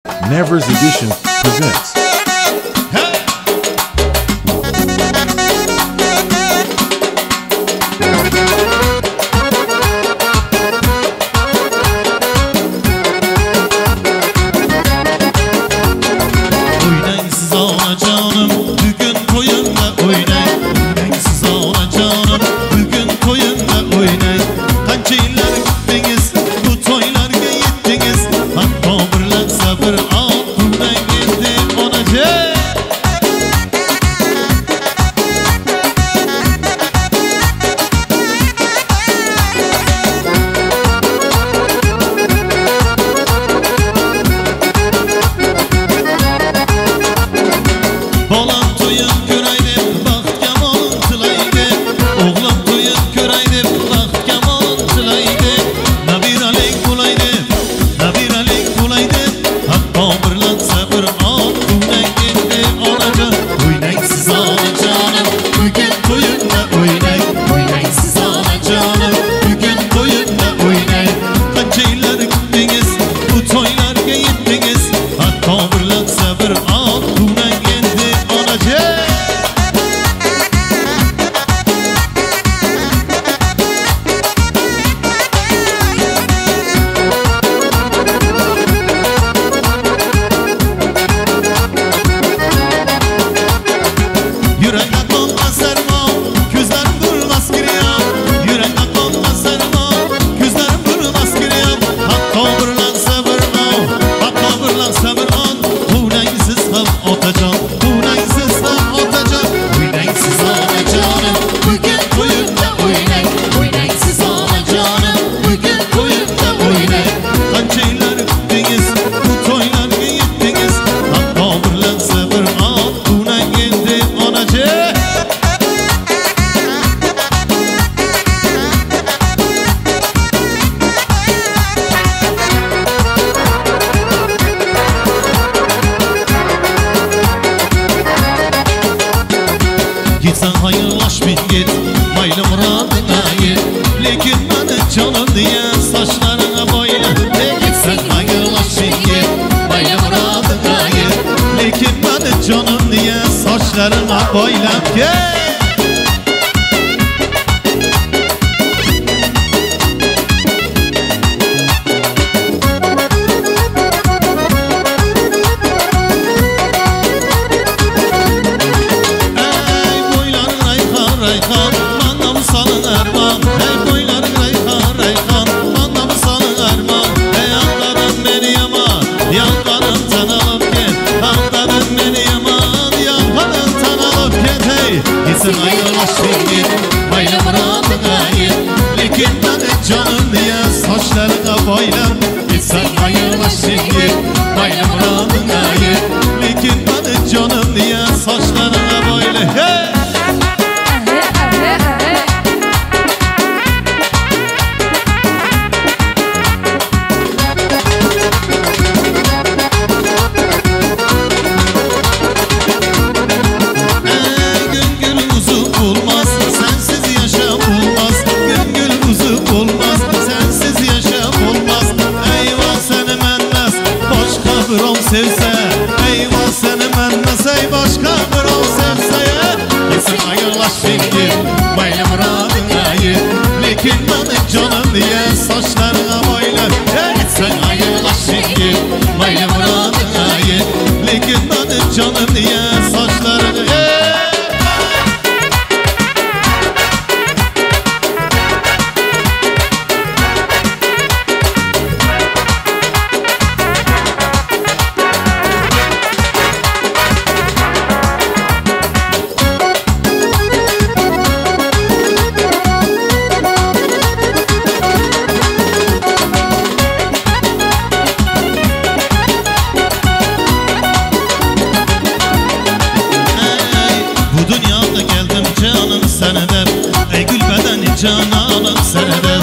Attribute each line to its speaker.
Speaker 1: Nevers Edition presents.
Speaker 2: Oynaysız ana canım, bugün toyunda oynay. Oynaysız ana canım, bugün toyunda oynay. Kancaylar gittiniz, bu toylarga yettiniz. Hatta birlen sabır al, bundan geldi onacak. Balam toyun göraydı, bak yaman tılaydı. Oğlum toyun göraydı, bak yaman tılaydı. Nabir aleyk bulaydı, nabir aleyk bulaydı. Hatta birlen sabır al, bundan geldi onacak. Oynaysız ana canım, bugün toyunda oynay. Oynaysız ana canım, bugün toyunda oynay. Kancaylar gittiniz, bu toylarga yettiniz. Hatta birlen sabır al, bundan geldi onacak. Yüreğe konmaz serma, gözlerim durmaz kiriyam. Yüreğe konmaz serma, gözlerim durmaz kiriyam. Hatta birlen sabır al, hatta birlen sabır al. Oynaysız ham otacak, oynaysız ham otacak. Oynaysız ana canım, bugün toyunda oynay. Oynaysız ana canım, bugün toyunda oynay. Kancaylar gittiniz, bu toylarga yettiniz. Hatta birlen sabır al, buna geldi onacak. Gitsen hayırlaş bin git, maylı muradına git. Lekin bana canım diye saçlarına boyla. Gitsen hayırlaş bin git, maylı muradına git. Lekin bana canım diye saçlarına boyla. Gel. Ey boylar rayhan rayhan, bana mı salın erman? Ey boylar rayhan rayhan, bana mı salın erman? Ey yanlarım beni yaman, yanlarım tanılıp git. Yanlarım beni yaman, yanlarım tanılıp git. Hey, gitsin ayırlaş bir git, maylı muradına git. Lekin bana canım diye saçlarına boylam. Gitsen ayırlaş bir git, maylı muradına git. Lekin bana canım diye saçlarına boyla. Hey! Gün uzun olmaz, sensiz yaşam olmaz. Gün uzun olmaz, sensiz yaşam olmaz. Eyvah seni menmez, başka bir ol sevse. Eyvah seni menmez, ey başka bir ol sevse. Gitsin ayırlaş fikir, maylı muradına git. Lekin bana canım diye saçlarına boyla. Gitsin ayırlaş fikir, maylı muradına git. Lekin bana canım diye saçlarına git. Bu dünyada geldim canım senede. Ey gül bedeni cananım senede.